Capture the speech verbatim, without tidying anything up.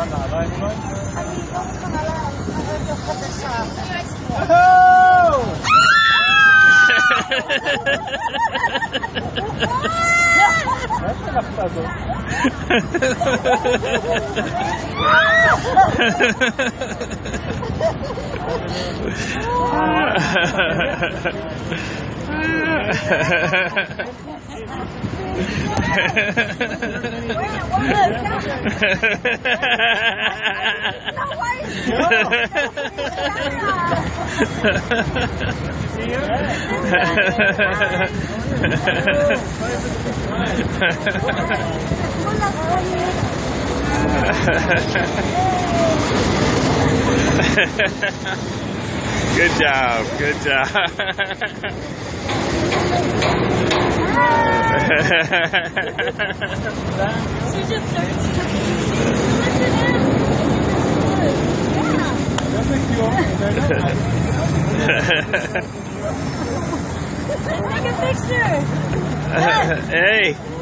אני לא מוכנה לרדת חדשה. Good job, good job. Let's take a picture. Hey.